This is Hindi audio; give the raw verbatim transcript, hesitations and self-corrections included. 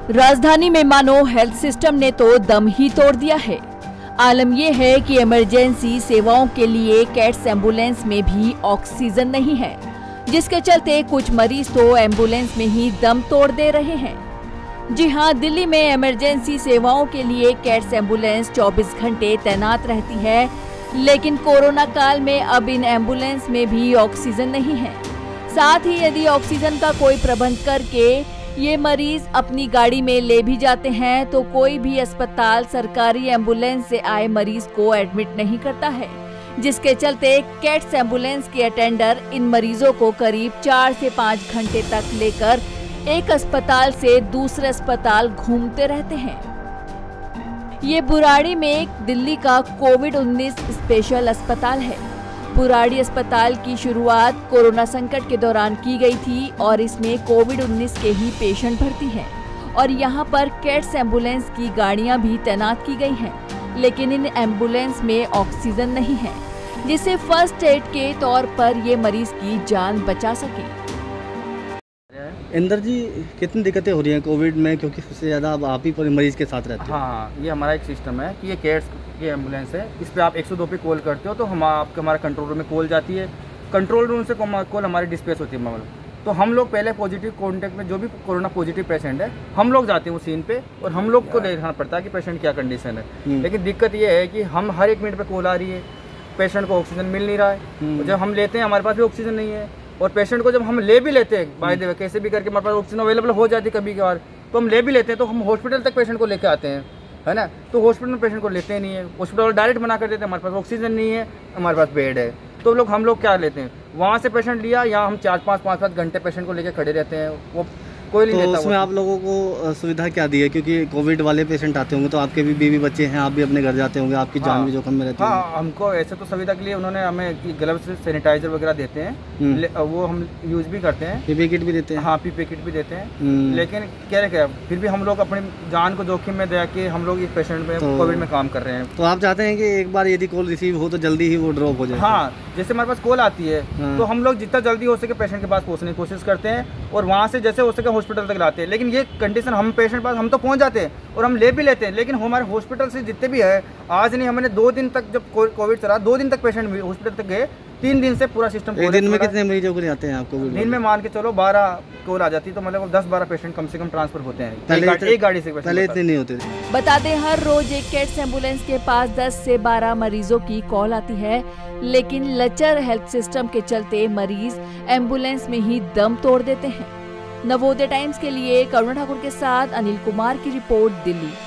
राजधानी में मानो हेल्थ सिस्टम ने तो दम ही तोड़ दिया है। आलम यह है कि इमरजेंसी सेवाओं के लिए कैट्स एम्बुलेंस में भी ऑक्सीजन नहीं है, जिसके चलते कुछ मरीज तो एम्बुलेंस में ही दम तोड़ दे रहे हैं। जी हां, दिल्ली में इमरजेंसी सेवाओं के लिए कैट्स एम्बुलेंस चौबीस घंटे तैनात रहती है, लेकिन कोरोना काल में अब इन एम्बुलेंस में भी ऑक्सीजन नहीं है। साथ ही यदि ऑक्सीजन का कोई प्रबंध करके ये मरीज अपनी गाड़ी में ले भी जाते हैं तो कोई भी अस्पताल सरकारी एम्बुलेंस से आए मरीज को एडमिट नहीं करता है, जिसके चलते कैट्स एम्बुलेंस के अटेंडर इन मरीजों को करीब चार से पाँच घंटे तक लेकर एक अस्पताल से दूसरे अस्पताल घूमते रहते हैं। ये बुराड़ी में दिल्ली का कोविड उन्नीस स्पेशल अस्पताल है। बुराड़ी अस्पताल की शुरुआत कोरोना संकट के दौरान की गई थी और इसमें कोविड उन्नीस के ही पेशेंट भर्ती हैं और यहाँ पर कैट्स एम्बुलेंस की गाड़ियाँ भी तैनात की गई हैं, लेकिन इन एम्बुलेंस में ऑक्सीजन नहीं है, जिससे फर्स्ट एड के तौर पर ये मरीज की जान बचा सके। इंदर जी, कितनी दिक्कतें हो रही हैं कोविड में, क्योंकि सबसे ज़्यादा अब आप ही पर मरीज के साथ रहते हैं। हाँ, ये हमारा एक सिस्टम है कि ये कैट्स की एम्बुलेंस है। इस पर आप एक सौ दो पे कॉल करते हो तो हम आपके हमारा कंट्रोल रूम में कॉल जाती है। कंट्रोल रूम से कॉल हमारी डिस्पैच होती है मामला। तो हम लोग पहले पॉजिटिव कॉन्टैक्ट में जो भी कोरोना पॉजिटिव पेशेंट है, हम लोग जाते हैं उस सीन पे और हम लोग को देखना पड़ता है कि पेशेंट क्या कंडीशन है। लेकिन दिक्कत ये है कि हम हर एक मिनट पर कॉल आ रही है, पेशेंट को ऑक्सीजन मिल नहीं रहा है। जब हम लेते हैं हमारे पास भी ऑक्सीजन नहीं है, और पेशेंट को जब हम ले भी लेते हैं बाय द वे कैसे भी करके हमारे पास ऑक्सीजन अवेलेबल हो जाती है कभी कभार, तो हम ले भी लेते हैं तो हम हॉस्पिटल तक पेशेंट को लेके आते हैं, है ना। तो हॉस्पिटल में पेशेंट को लेते ही नहीं है, हॉस्पिटल डायरेक्ट मना कर देते हैं, हमारे पास ऑक्सीजन नहीं है, हमारे पास बेड है। तो लोग हम लोग क्या लेते हैं, वहाँ से पेशेंट लिया, यहाँ हम चार पाँच पाँच पाँच घंटे पेशेंट को लेकर खड़े रहते हैं, वो कोई नहीं तो लेता। उसमें आप लोगों को सुविधा क्या दी है, क्योंकि कोविड वाले पेशेंट आते होंगे तो आपके भी बीवी बच्चे हैं, आप भी अपने घर जाते होंगे, आपकी जान भी जोखिम में रहती है। हाँ, हमको ऐसे तो सुविधा के लिए उन्होंने हमें ग्लव्स सैनिटाइजर वगैरह देते हैं, वो हम यूज भी करते हैं। पीपी किट भी देते हैं। हाँ, पीपी किट भी देते हैं। लेकिन क्या क्या फिर भी हम लोग अपनी जान को जोखिम में दे के हम लोग इस पेशेंट में कोविड में काम कर रहे हैं। तो आप चाहते हैं कि एक बार यदि कॉल रिसीव हो तो जल्दी ही वो ड्रॉप हो जाए। हाँ, जैसे हमारे पास कॉल आती है तो हम लोग जितना जल्दी हो सके पेशेंट के पास पहुँचने की कोशिश करते हैं और वहाँ से जैसे हो सके हॉस्पिटल तक लाते हैं। लेकिन ये कंडीशन हम पेशेंट पास हम तो पहुंच जाते हैं और हम ले भी लेते हैं, लेकिन हमारे हॉस्पिटल से जितने भी है, आज नहीं हमने दो दिन तक जब कोविड चला, दो दिन तक पेशेंट हॉस्पिटल तक गए, तीन दिन से पूरा सिस्टम। एक दिन में कितने मरीजों को आते हैं आपको? दिन में मान के चलो बारह कॉल आ जाती है, तो मतलब दस बारह पेशेंट कम से कम ट्रांसफर होते हैं एक गाड़ी से। पहले इतने नहीं होते थे। बता दें, हर रोज एक कैट्स एम्बुलेंस के पास दस से बारह मरीजों की कॉल आती है, लेकिन लचर हेल्थ सिस्टम के चलते मरीज एम्बुलेंस में ही दम तोड़ देते हैं। नवोदय टाइम्स के लिए करुणा ठाकुर के साथ अनिल कुमार की रिपोर्ट, दिल्ली।